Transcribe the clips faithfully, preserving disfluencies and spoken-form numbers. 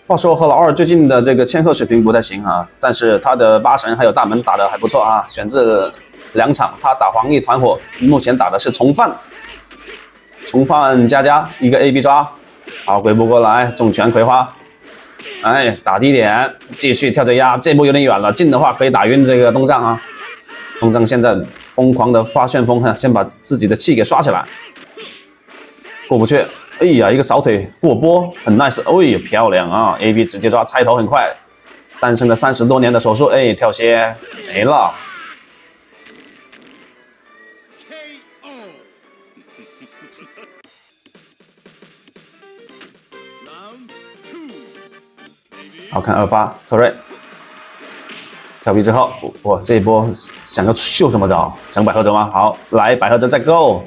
话说和老二最近的这个千鹤水平不太行啊，但是他的八神还有大门打得还不错啊，选这两场他打黄奕团伙，目前打的是从犯，从犯加加一个 A B 抓，好鬼步过来，重拳葵花，哎打低点，继续跳着压，这波有点远了，近的话可以打晕这个东丈啊，东丈现在疯狂的发旋风哈，先把自己的气给刷起来，过不去。哎呀，一个扫腿过波，很 nice， 哎呀，漂亮啊 ！A B 直接抓，拆头很快，诞生了三十多年的手术，哎，跳歇没了。好看二发特瑞，跳皮之后，哇，这一波想要秀什么招？整百合折吗？好，来百合折再 go。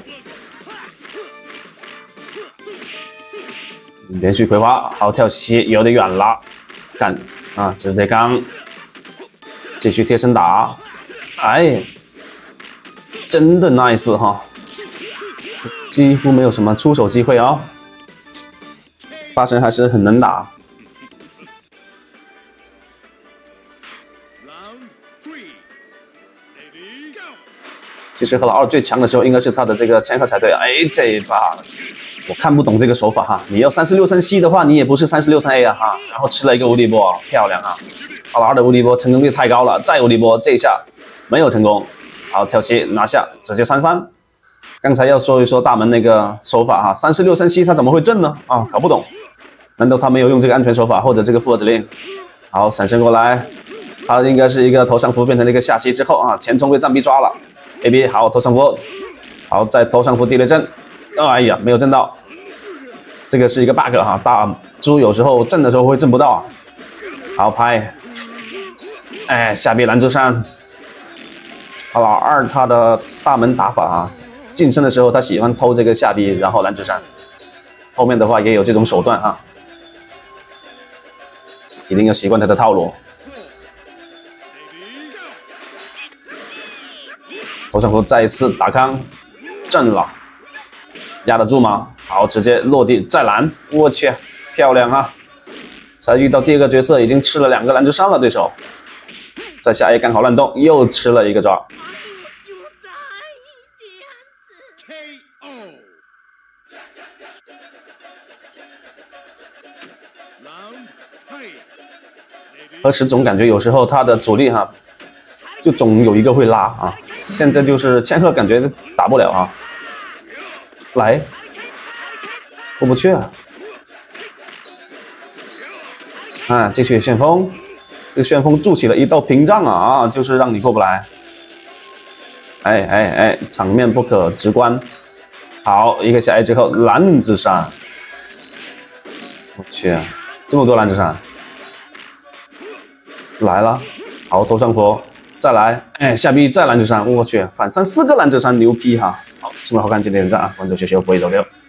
连续葵花，好跳膝，有点远了，干啊！直接刚，继续贴身打，哎，真的 nice 哈，几乎没有什么出手机会啊、哦。八神还是很能打。其实和老二最强的时候，应该是他的这个千鹤才对。哎，这一把。我看不懂这个手法哈，你要三十六升 C 的话，你也不是三十六升 A 啊哈，然后吃了一个无敌波，漂亮啊！老二的无敌波成功率太高了，再无敌波这一下没有成功，好跳七拿下，直接三三。刚才要说一说大门那个手法哈，三十六升 C 他怎么会震呢？啊，搞不懂，难道他没有用这个安全手法或者这个复合指令？好，闪身过来，他应该是一个头上符变成了一个下膝之后啊，前冲被战逼抓了 ，A B 好头上符，好在头上符地雷阵。哎呀，没有震到，这个是一个 bug 哈，大猪有时候震的时候会震不到。好拍，哎，下臂拦住山。好，老二他的大门打法啊，近身的时候他喜欢偷这个下臂，然后拦住山。后面的话也有这种手段啊，一定要习惯他的套路。头上符再一次打康，震了。压得住吗？好，直接落地再拦，我去，漂亮啊！才遇到第二个角色，已经吃了两个拦住伤了，对手。再下 A 刚好乱动，又吃了一个抓。何时总感觉有时候他的主力哈，就总有一个会拉啊。现在就是千鹤感觉打不了啊。来，过不去啊！啊，继续旋风，这个旋风筑起了一道屏障啊啊，就是让你过不来。哎哎哎，场面不可直观。好，一个下 A 之后，拦子山，我去，这么多拦子山，来了，好头上佛，再来，哎下 B 再拦子山，我去，反三四个拦子山，牛批哈！好，这么好看今天的战啊，关注学学不会走六。